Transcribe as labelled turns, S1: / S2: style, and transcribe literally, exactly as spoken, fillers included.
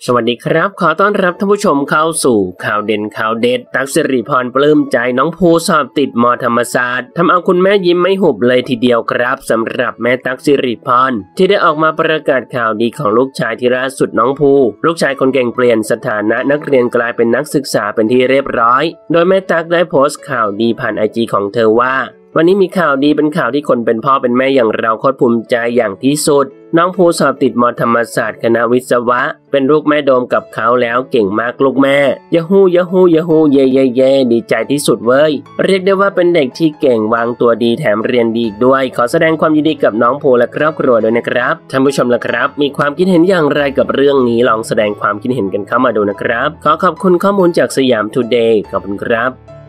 S1: สวัสดีครับขอต้อนรับท่านผู้ชมเข้าสู่ข่าวเด่นข่าวเด็ดตั๊กสิริพรปลื้มใจน้องภูสอบติดม.ธรรมศาสตร์ทำเอาคุณแม่ยิ้มไม่หุบเลยทีเดียวครับสำหรับแม่ตั๊กสิริพรที่ได้ออกมาประกาศข่าวดีของลูกชายที่ล่าสุดน้องภูลูกชายคนเก่งเปลี่ยนสถานะนักเรียนกลายเป็นนักศึกษาเป็นที่เรียบร้อยโดยแม่ตั๊กได้โพสต์ข่าวดีผ่านไอจีของเธอว่าวันนี้มีข่าวดีเป็นข่าวที่คนเป็นพ่อเป็นแม่อย่างเราโคตรภูมิใจอย่างที่สุดน้องภูสอบติดม.ธรรมศาสตร์คณะวิศวะเป็นลูกแม่โดมกับเขาแล้วเก่งมากลูกแม่ยะฮู้ยะฮู้ยะฮู้เย่เย่เย่ดีใจที่สุดเว้ยเรียกได้ว่าเป็นเด็กที่เก่งวางตัวดีแถมเรียนดีอีกด้วยขอแสดงความยินดีกับน้องภูและครอบครัวด้วยนะครับท่านผู้ชมล่ะครับมีความคิดเห็นอย่างไรกับเรื่องนี้ลองแสดงความคิดเห็นกันเข้ามาดูนะครับขอขอบคุณข้อมูลจากสยามทูเดย์ขอบคุณครับ